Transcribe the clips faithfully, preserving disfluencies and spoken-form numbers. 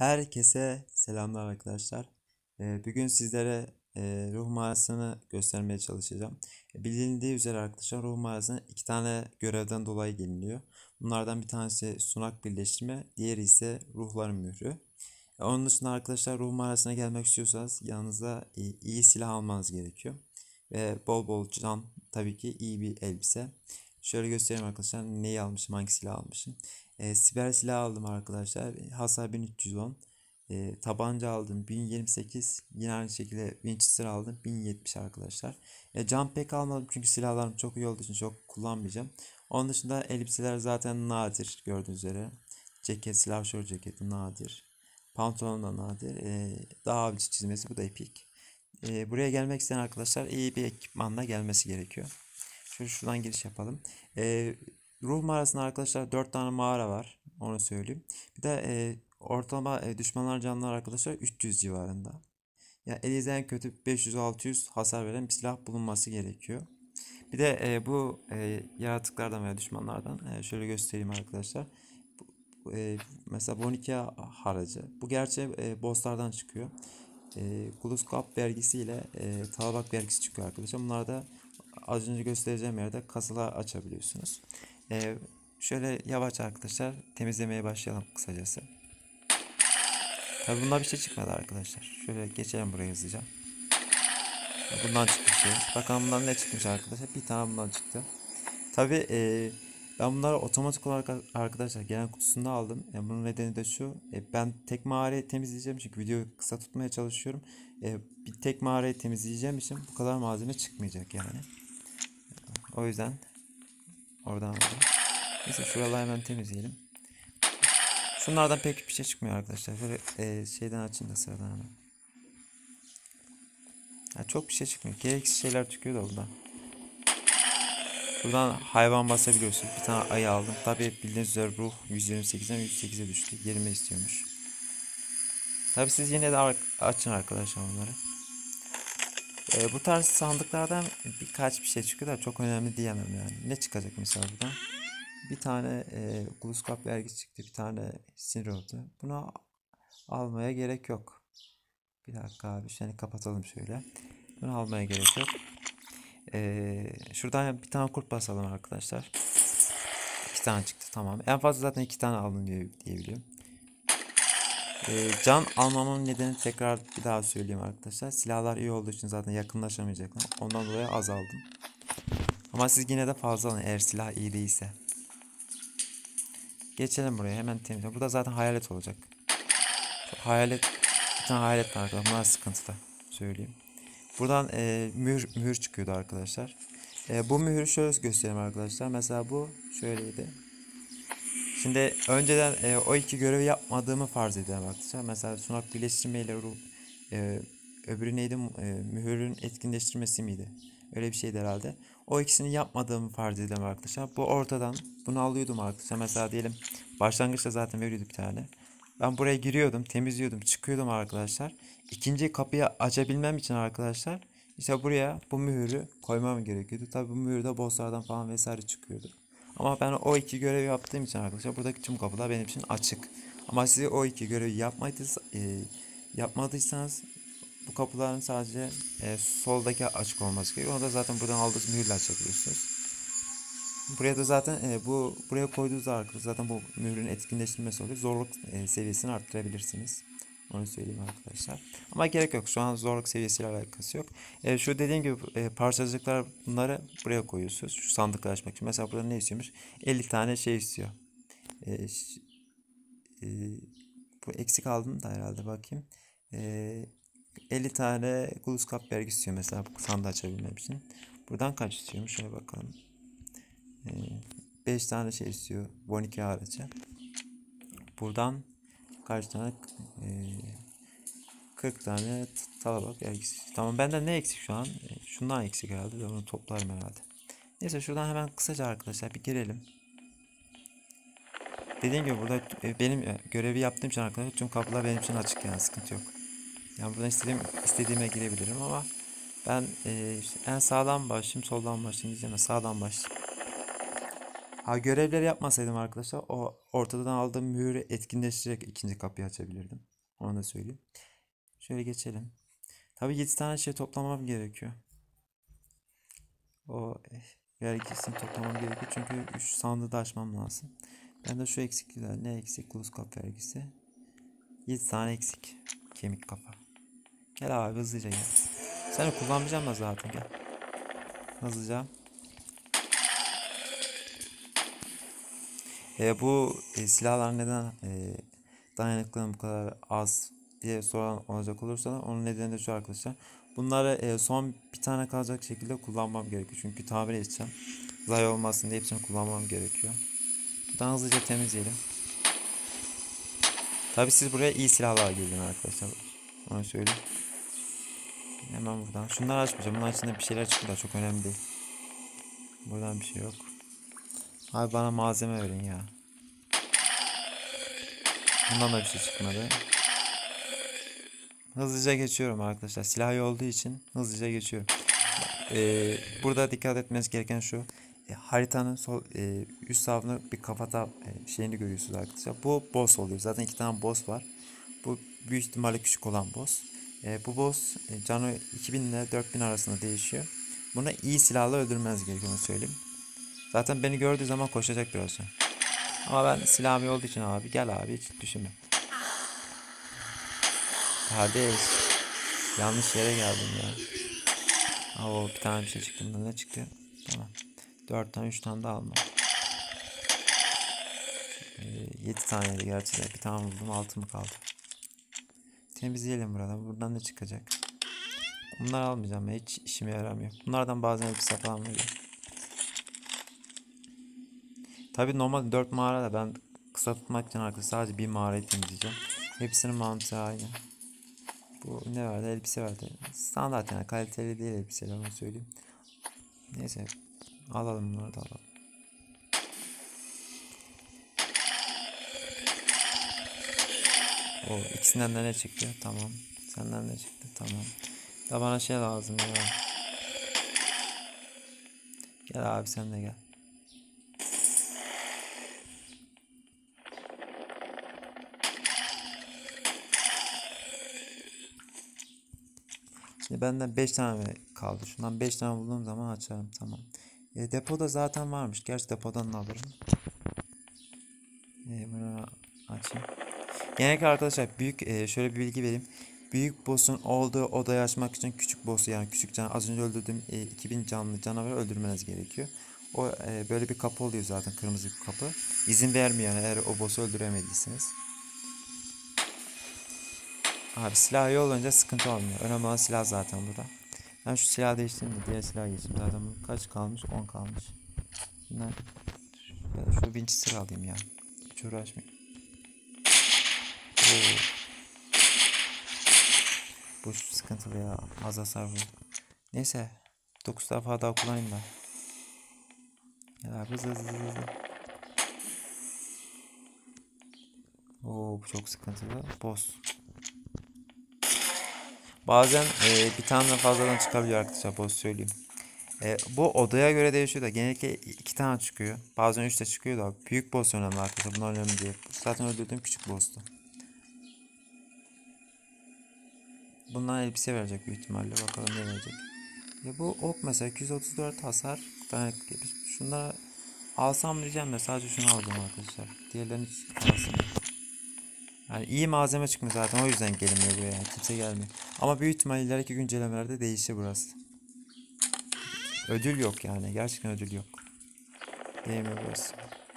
Herkese selamlar arkadaşlar. Ee, Bugün sizlere e, ruh mağarasını göstermeye çalışacağım. E, Bilindiği üzere arkadaşlar ruh mağarasına iki tane görevden dolayı geliniyor. Bunlardan bir tanesi sunak birleştirme, diğeri ise ruhların mührü. E, Onun dışında arkadaşlar ruh mağarasına gelmek istiyorsanız yanınızda e, iyi silah almanız gerekiyor. Ve bol bol can, tabii ki iyi bir elbise. Şöyle göstereyim arkadaşlar neyi almışım, hangi silah almışım. E, siper silah aldım arkadaşlar. Hasar bin üç yüz on. E, tabanca aldım bin yirmi sekiz. Yine aynı şekilde Winchester aldım bin yetmiş arkadaşlar. E, can pek almadım çünkü silahlarım çok iyi olduğu için çok kullanmayacağım. Onun dışında elbiseler zaten nadir gördüğünüz üzere. Ceket, silahşör ceketi nadir. Pantolon da nadir. E, dağ avcı çizmesi, bu da epik. E, buraya gelmek isteyen arkadaşlar iyi bir ekipmanla gelmesi gerekiyor. Şöyle şuradan giriş yapalım. E, Ruh mağarasında arkadaşlar dört tane mağara var. Onu söyleyeyim. Bir de e, ortalama e, düşmanlar canlılar arkadaşlar üç yüz civarında. Ya yani en kötü beş yüz altı yüz hasar veren bir silah bulunması gerekiyor. Bir de e, bu e, yaratıklardan veya düşmanlardan e, şöyle göstereyim arkadaşlar. Bu, e, mesela Bonike haracı. Bu gerçi e, bosslardan çıkıyor. E, Gluskap vergisiyle e, Talabak vergisi çıkıyor arkadaşlar. Bunlar da az önce göstereceğim yerde kasalar açabiliyorsunuz. E, Şöyle yavaş arkadaşlar temizlemeye başlayalım kısacası. Tabi bunlar bir şey çıkmadı arkadaşlar. Şöyle geçelim buraya hızlıca. Bundan çıkmış şey. Bakalım bundan ne çıkmış arkadaşlar. Bir tane bundan çıktı. Tabi e, ben bunları otomatik olarak arkadaşlar gelen kutusunda aldım. E, bunun nedeni de şu. E, ben tek mağarayı temizleyeceğim çünkü videoyu kısa tutmaya çalışıyorum. E, bir tek mağarayı temizleyeceğim için bu kadar malzeme çıkmayacak yani. O yüzden oradan aldım. Neyse şuraları hemen temizleyelim. Şunlardan pek bir şey çıkmıyor arkadaşlar. Şöyle e, şeyden açayım da sıradan hemen. Ya çok bir şey çıkmıyor. Gereksiz şeyler çıkıyor da buradan. Buradan hayvan basabiliyorsun. Bir tane ayı aldım. Tabi bildiğiniz üzere ruh yüz yirmi sekizden yüz sekize düştü. yirmi istiyormuş. Tabi siz yine de açın arkadaşlar onları. Ee, bu tarz sandıklardan birkaç bir şey çıkıyor da çok önemli diyemem yani. Ne çıkacak mesela buradan? Bir tane e, Gluskap vergisi çıktı. Bir tane sinir oldu. Bunu almaya gerek yok. Bir dakika abi. Seni kapatalım şöyle. Bunu almaya gerek yok. Ee, şuradan bir tane kurt basalım arkadaşlar. İki tane çıktı, tamam. En fazla zaten iki tane aldım diye, diyebiliyorum. Ee, can almamın nedeni tekrar bir daha söyleyeyim arkadaşlar. Silahlar iyi olduğu için zaten yakınlaşamayacaklar. Ondan dolayı az aldım. Ama siz yine de fazla alın eğer silah iyi değilse. Geçelim buraya hemen temizleyelim. Burada zaten hayalet olacak. Hayalet, bir tane hayalet var arkadaşlar. Bunlar sıkıntılı. Söyleyeyim. Buradan e, mühür, mühür çıkıyordu arkadaşlar. E, bu mühürü şöyle göstereyim arkadaşlar. Mesela bu şöyleydi. Şimdi önceden e, o iki görevi yapmadığımı farz edelim arkadaşlar. Mesela sunak birleştirme ile e, öbürü neydi? E, mühürün etkinleştirmesi miydi? Öyle bir şeydi herhalde. O ikisini yapmadığımı farz edelim arkadaşlar. Bu ortadan bunu alıyordum arkadaşlar. Mesela diyelim başlangıçta zaten veriyordu bir tane. Ben buraya giriyordum, temizliyordum, çıkıyordum arkadaşlar. İkinci kapıyı açabilmem için arkadaşlar işte buraya bu mühürü koymam gerekiyordu. Tabii bu mühür de bosslardan falan vesaire çıkıyordu. Ama ben o iki görevi yaptığım için arkadaşlar buradaki tüm kapılar benim için açık. Ama siz o iki görevi yapmadıysa, e, yapmadıysanız bu kapıların sadece e, soldaki açık olması gerekiyor. Onu da zaten buradan aldığınız mühürle açabiliyorsunuz. Buraya da zaten e, bu buraya koyduğunuz arkadaşlar zaten bu mührün etkinleştirmesi oluyor. Zorluk e, seviyesini arttırabilirsiniz. Onu söyleyeyim arkadaşlar. Ama gerek yok. Şu an zorluk seviyesiyle alakası yok. E, şu dediğim gibi e, parçacıklar bunları buraya koyuyorsunuz. Şu sandıkları açmak için. Mesela burada ne istiyormuş? elli tane şey istiyor. E, e, Bu eksik aldım da herhalde bakayım. E, elli tane Gluz Cup vergi istiyor mesela bu sandığı açabilmem için. Buradan kaç istiyormuş? Şöyle bakalım. beş tane şey istiyor. Bonike harici. Buradan kaç tane? Ee, kırk tane talabak eksik. Tamam, benden ne eksik şu an? Ee, şundan eksik herhalde. Onu toplarım herhalde. Neyse şuradan hemen kısaca arkadaşlar bir girelim. Dediğim gibi burada e, benim e, görevi yaptığım için arkadaşlar tüm kapılar benim için açık, yani sıkıntı yok. Yani buradan istediğim istediğime girebilirim ama ben e, işte en sağdan başlayayım, soldan başlayayım diyeceğim. Sağdan başlayayım. Ha, görevleri yapmasaydım arkadaşlar o ortadan aldığım mühürü etkinleştirerek ikinci kapıyı açabilirdim. Onu da söyleyeyim. Şöyle geçelim. Tabii yedi tane şey toplamam gerekiyor. O eh, vergisini toplamam gerekiyor çünkü üç sandığı da açmam lazım. Ben de şu eksiklikler, ne eksik? Luz kap vergisi. yedi tane eksik. Kemik kafa. Gel abi hızlıca gel. Seni kullanmayacağım da zaten, gel. Hızlıca. E, bu e, silahlar neden e, dayanıklılığım bu kadar az diye soran olacak olursa da onun nedeni de şu arkadaşlar. Bunları e, son bir tane kalacak şekilde kullanmam gerekiyor. Çünkü tamir edeceğim. Zayi olmasın diye hepsini kullanmam gerekiyor. Buradan hızlıca temizleyelim. Tabi siz buraya iyi silahlar girdin arkadaşlar. Onu söyleyeyim. Hemen buradan. Şunları açmayacağım. Bunların içinde bir şeyler çıktı da çok önemli değil. Buradan bir şey yok. Abi bana malzeme verin ya. Bundan da bir şey çıkmadı. Hızlıca geçiyorum arkadaşlar. Silahı olduğu için hızlıca geçiyorum. Ee, burada dikkat etmeniz gereken şu. E, haritanın sol e, üst tarafında bir kafada e, şeyini görüyorsunuz arkadaşlar. Bu boss oluyor. Zaten iki tane boss var. Bu büyük ihtimalle küçük olan boss. E, bu boss e, canı iki bin ile dört bin arasında değişiyor. Bunu iyi silahla öldürmeniz gerekiyor, söyleyeyim. Zaten beni gördüğü zaman koşacak birazdan. Ama ben silahım olduğu için abi, gel abi, hiç düşünme. Kardeş, yanlış yere geldim ya. Oo, bir tane bir şey çıktı. Bunda ne çıktı? Tamam. dört tane üç tane daha alma. Ee, yedi taneydi gerçi de. Bir tane buldum, altı mı kaldı? Temizleyelim buradan. Buradan ne çıkacak? Bunları almayacağım. Hiç işime yaramıyor. Bunlardan bazen elbise falan veriyor. Tabi normal dört mağarada ben kısa tutmak için arkadaşlar sadece bir mağarayı temizleyeceğim. Hepsinin mantığı aynı. Bu ne verdi? Elbise verdi. Standart yani, kaliteli değil elbiseler, onu söyleyeyim. Neyse, alalım bunları da alalım. O ikisinden de ne çıktı? Tamam. Senden ne çıktı? Tamam. Da bana şey lazım ya. Gel abi, sen de gel. Şimdi benden beş tane kaldı. Şundan beş tane bulduğum zaman açarım. Tamam. E, depoda zaten varmış. Gerçi depodan da alırım. E, bunu açayım. Genellikle arkadaşlar büyük e, şöyle bir bilgi vereyim. Büyük boss'un olduğu odayı açmak için küçük boss'u, yani küçük can, az önce öldürdüğüm e, iki bin canlı canavarı öldürmeniz gerekiyor. O e, böyle bir kapı oluyor zaten, kırmızı bir kapı. İzin vermiyor yani eğer o boss'u öldüremediyseniz. Abi silah iyi olunca sıkıntı olmuyor. Önemli olan silah zaten burada. Ben şu silahı değiştireyim de diğer silah geçeyim. Zaten kaç kalmış? on kalmış. Bundan şu, şu Winchester alayım ya. Hiç uğraşmayayım. Oo. Bu sıkıntılı ya. Az hasar vurdu. Neyse. dokuz defa daha kullanayım ben. Ya hızlı hızlı hızlı. Oo, bu çok sıkıntılı. Boss. Bazen e, bir tane fazladan çıkabiliyor arkadaşlar, boss söyleyeyim. E, bu odaya göre değişiyor da genellikle iki tane çıkıyor. Bazen üç de çıkıyor da büyük boss önemli arkadaşlar. Bunlar önemli değil. Zaten öldürdüğüm küçük boss'tu. Bundan elbise verecek büyük ihtimalle. Bakalım ne verecek. Ya bu ok mesela iki yüz otuz dört hasar. Dayanıklı gibi. Şunları alsam diyeceğim de sadece şunu alacağım arkadaşlar. Diğerlerini hiç alsın. Yani iyi malzeme çıkmıyor zaten, o yüzden gelmiyor buraya. Yani kimse gelmiyor. Ama büyük ihtimalle ileriki güncellemelerde değişir burası. Ödül yok yani. Gerçekten ödül yok. Değmiyor burası.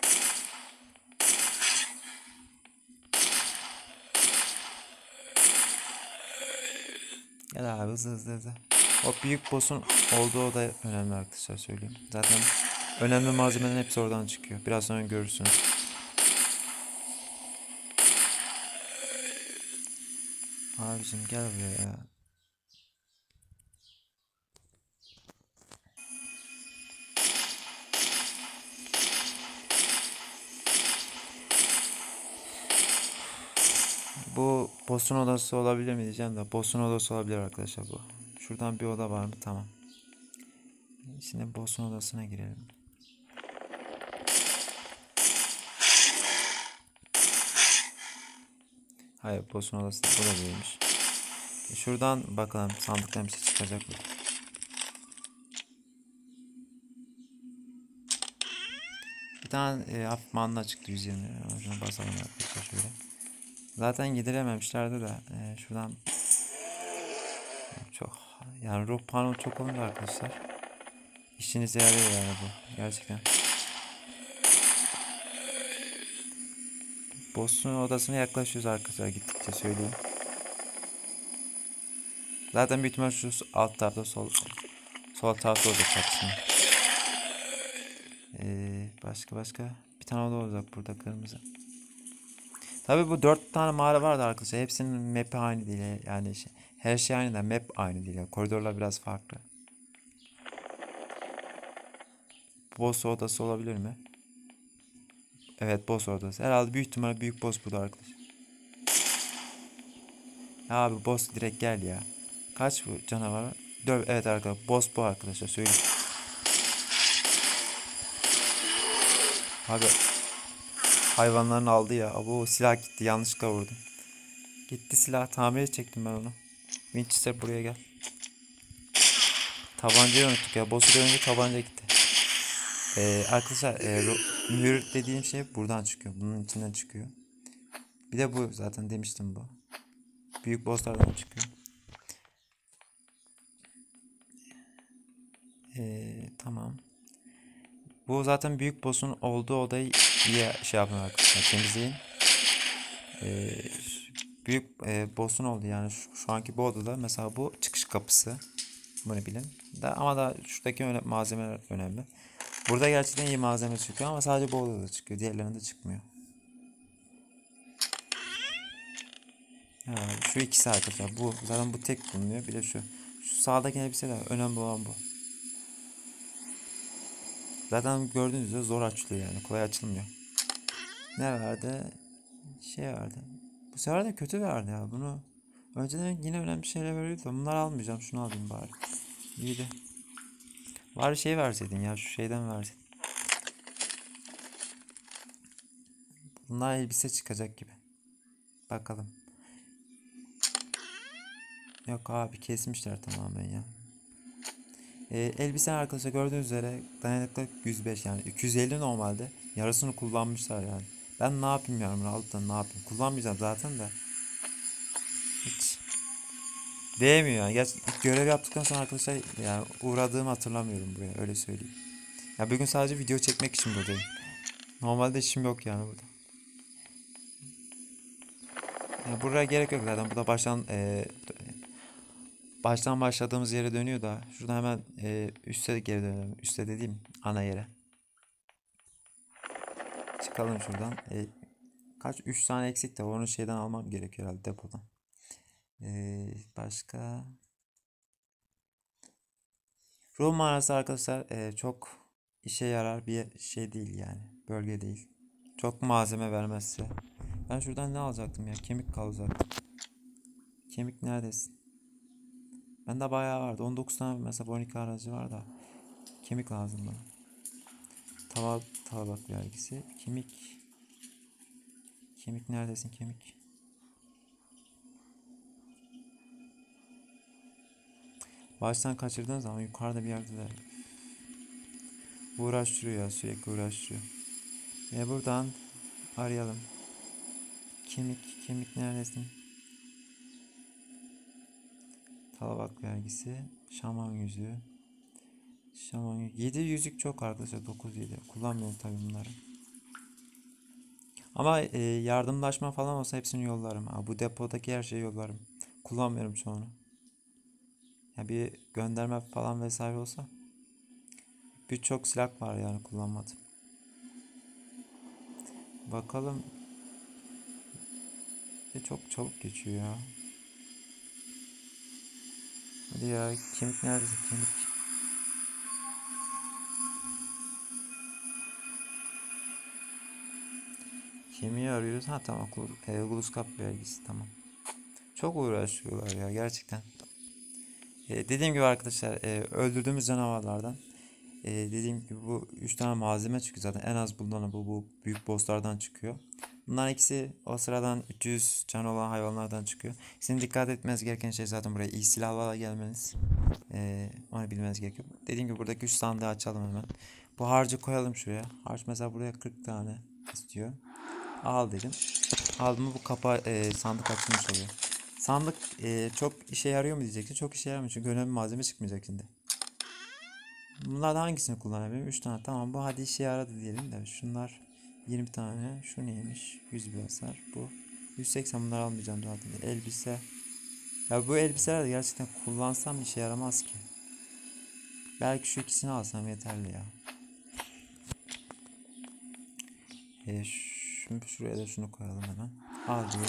Gel abi, hızlı hızlı hızlı. O büyük boss'un olduğu oda önemli arkadaşlar, söyleyeyim. Zaten önemli malzemelerin hepsi oradan çıkıyor. Biraz sonra görürsünüz. Abicim gel buraya ya. Bu boss'un odası olabilir mi diyeceğim de boss'un odası olabilir arkadaşlar bu. Şuradan bir oda var mı? Tamam. Şimdi boss'un odasına girelim. Hayır, boss'un odası bu da değilmiş. E, şuradan bakalım sandıktan bir şey çıkacak mı? Bir tane e, hafif manna çıktı yüz yirmi lira. Şuna basalım arkadaşlar şöyle. Zaten gidirememişlerdi de e, şuradan çok yani ruh puanı çok olunca arkadaşlar işinize yarıyor yani bu gerçekten. Boss'un odasına yaklaşıyoruz arkadaşlar gittikçe söyleyeyim. Zaten büyük ihtimal şu alt tarafta sol sol tarafta olacak kapısının. Ee, başka başka bir tane oda olacak burada kırmızı. Tabii bu dört tane mağara vardı arkadaşlar. Hepsinin map'i aynı değil yani şey, her şey aynı da map aynı değil. Yani. Koridorlar biraz farklı. Boss odası olabilir mi? Evet, boss odası. Herhalde büyük ihtimal büyük boss burada arkadaşlar. Ya abi boss direkt gel ya. Kaç bu canavar? Döv evet arkadaşlar. Boss bu arkadaşlar söyleyeyim. Abi hayvanlarını aldı ya. Bu silah gitti, yanlışlıkla vurdum. Gitti silah, tamir edecektim ben onu. Winchester buraya gel. Tabancayı unuttuk ya. Boss'u görünce tabanca gitti. Ee, arkadaşlar e, mühür dediğim şey buradan çıkıyor. Bunun içinden çıkıyor. Bir de bu zaten demiştim bu. Büyük bosslardan çıkıyor. Ee, tamam. Bu zaten büyük boss'un olduğu odayı iyi şey yapın arkadaşlar. Temizleyin. Ee, büyük e, boss'un oldu yani şu, şu anki bu odada mesela bu çıkış kapısı. Bunu bilin. Da, ama da şuradaki öne, malzemeler önemli. Burada gerçekten iyi malzeme çıkıyor ama sadece bu odada çıkıyor. Diğerlerinde çıkmıyor. Ha, şu ikisi arkadaşlar. Bu zaten bu tek bulunuyor. Bir de şu. Şu sağdaki elbiseler önemli olan bu. Zaten gördüğünüz üzere zor açılıyor yani. Kolay açılmıyor. Ne vardı? Şey vardı. Bu sefer de kötü verdi ya. Bunu önceden yine önemli şeyler veriyordu. Bunları almayacağım. Şunu alayım bari. İyiydi. Bari şey verseydin ya. Şu şeyden verseydin. Bunlar elbise çıkacak gibi. Bakalım. Yok abi kesmişler tamamen ya. Ee, elbise arkadaşlar gördüğünüz üzere dayanıklılık yüz beş yani iki yüz elli normalde. Yarısını kullanmışlar yani. Ben ne yapayım yani bunu alıp da ne yapayım. Kullanmayacağım zaten de. Hiç değmiyor yani. Gerçi ilk görev yaptıktan sonra arkadaşlar yani uğradığımı hatırlamıyorum buraya öyle söyleyeyim. Ya bugün sadece video çekmek için buradayım. Normalde işim yok yani burada. Ya buraya gerek yok zaten. Burada baştan e, baştan başladığımız yere dönüyor da. Şurada hemen e, üste geri dönelim. Üste dediğim ana yere. Çıkalım şuradan. E, kaç? üç tane eksik de onu şeyden almam gerekiyor herhalde depodan. E, başka? Ruh mağarası arkadaşlar e, çok işe yarar bir şey değil yani. Bölge değil. Çok malzeme vermezse. Ben şuradan ne alacaktım ya? Kemik kalacaktım. Kemik neredesin? Bende bayağı vardı. on dokuz tane mesela on iki aracı var da. Kemik lazım bana. Tava, tabak vergisi. Kemik. Kemik neredesin kemik? Baştan kaçırdığın zaman yukarıda bir yerde de uğraştırıyor ya sürekli uğraştırıyor. Ve buradan arayalım. Kemik, kemik neredesin? Tabak vergisi. Şaman yüzüğü. Şaman yüzüğü. yedi yüzük çok arkadaşlar. dokuz yedi. Kullanmıyorum tabii bunları. Ama e, yardımlaşma falan olsa hepsini yollarım. Ha, bu depodaki her şeyi yollarım. Kullanmıyorum çoğunu. Ya bir gönderme falan vesaire olsa birçok silah var yani kullanmadım. Bakalım. E, çok çabuk geçiyor ya. Hadi ya kemik neredesin kemik? Kemiği arıyoruz. Ha tamam. E, Gluskap vergisi tamam. Çok uğraşıyorlar ya gerçekten. E, dediğim gibi arkadaşlar e, öldürdüğümüz canavarlardan e, dediğim gibi bu üç tane malzeme çıkıyor zaten en az bundan bu, bu büyük bosslardan çıkıyor. Bunların ikisi o sıradan üç yüz can olan hayvanlardan çıkıyor. Sizin dikkat etmeniz gereken şey zaten buraya iyi silahlarla gelmeniz. Ee, onu bilmeniz gerekiyor. Dediğim gibi buradaki üç sandığı açalım hemen. Bu harcı koyalım şuraya. Harç mesela buraya kırk tane istiyor. Al dedim. Aldım mı bu kapağı e, sandık açılmış oluyor. Sandık e, çok işe yarıyor mu diyeceksin. Çok işe yaramıyor çünkü önemli malzeme çıkmayacak şimdi. Bunlardan hangisini kullanabilirim? üç tane. Tamam, bu hadi işe yaradı diyelim de. Şunlar yirmi tane. Şu neymiş? yüz bir hasar. Bu yüz seksen, bunları almayacağım zaten. Elbise. Ya bu elbiseler de gerçekten kullansam işe yaramaz ki. Belki şu ikisini alsam yeterli ya. E, şu, şuraya da şunu koyalım hemen. Al diye.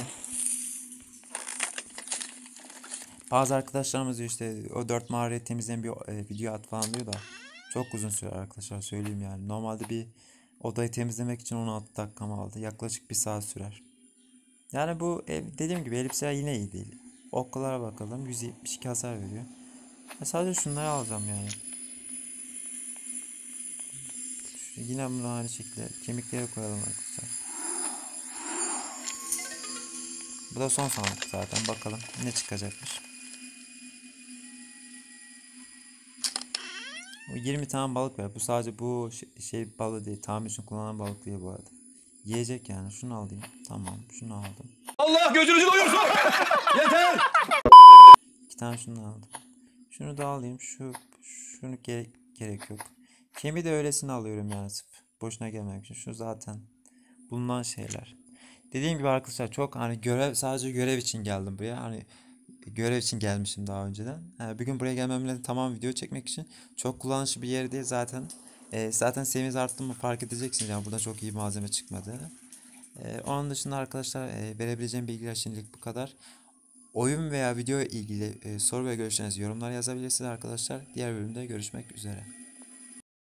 Bazı arkadaşlarımız diyor işte o dört mağarayı temizleyen bir e, video at falan diyor da çok uzun sürer arkadaşlar, söyleyeyim yani. Normalde bir odayı temizlemek için on altı dakikamı aldı. Yaklaşık bir saat sürer. Yani bu ev, dediğim gibi elbiseler yine iyi değil. Okkalara bakalım, yüz yetmiş iki hasar veriyor. Ya sadece şunları alacağım yani. Şu, yine bunu aynı şekilde kemikleri koyalım arkadaşlar. Bu da son sandık zaten, bakalım ne çıkacakmış. yirmi tane balık var. Bu sadece bu şey, şey balığı değil. Tamir için kullanılan balık değil bu arada. Yiyecek yani. Şunu alayım. Tamam. Şunu aldım. Allah gözünüzü doyursun. Yeter. İki tane şunu aldım. Şunu da alayım. Şu şunu gere gerek yok. Kemiği de öylesine alıyorum yani. Sırf boşuna gelmemek için. Şu zaten bulunan şeyler. Dediğim gibi arkadaşlar, çok hani görev, sadece görev için geldim buraya. Hani görev için gelmişim daha önceden. Yani bir gün buraya gelmemle tamam, video çekmek için. Çok kullanışlı bir yer değil zaten. E, zaten seviyeniz arttı mı fark edeceksiniz. Yani burada çok iyi malzeme çıkmadı. E, onun dışında arkadaşlar e, verebileceğim bilgiler şimdilik bu kadar. Oyun veya video ile ilgili e, soru ve görüşlerinizi yorumlar yazabilirsiniz arkadaşlar. Diğer bölümde görüşmek üzere.